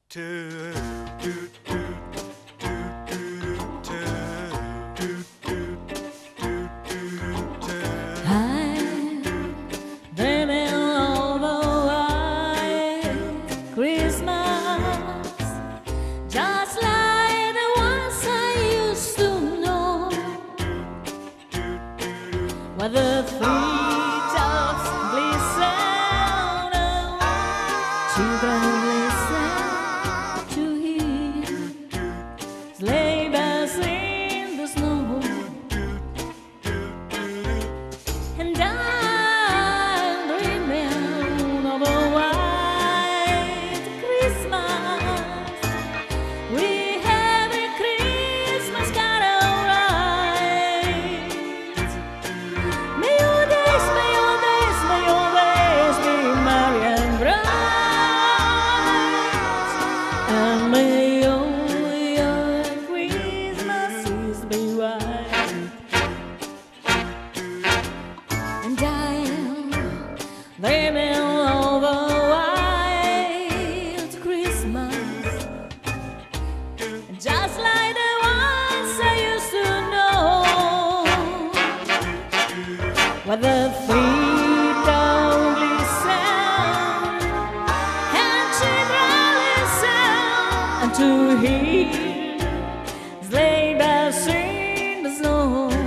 dreaming of a white Christmas, just like the ones I used to know, where the treetops glisten and children listen to hear sleigh bells in the snow. And I'm dreaming of a white Christmas. We every Christmas carol right. May your days, may your days, may your days be merry and bright, and may your Christmases be white. And I'm dreaming of a white Christmas, just like the ones I used to know, where the treetops glisten and children listen to hear sleigh bells in the snow.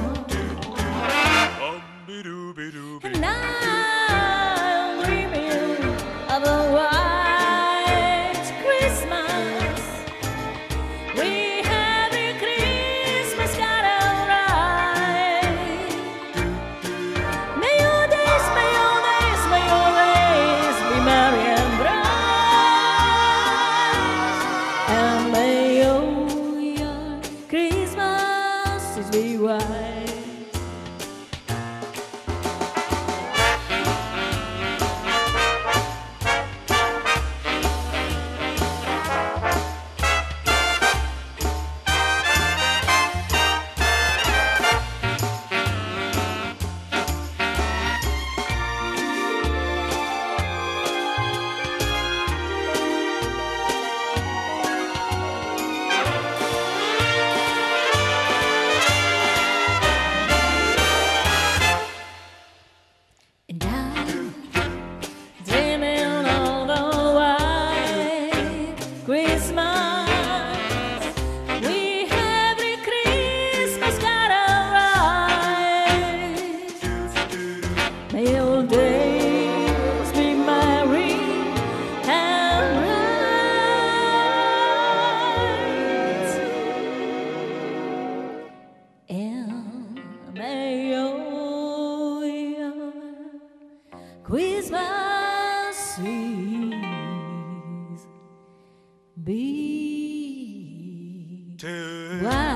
And I'm dreaming of a white Christmas. We every Christmas carol right. May your days, may your days, may your days be merry and bright, and may your Christmases be white. And I'm dreaming of a white Christmas. We every Christmas carol right. May your days be merry and bright, and may your Christmases be white.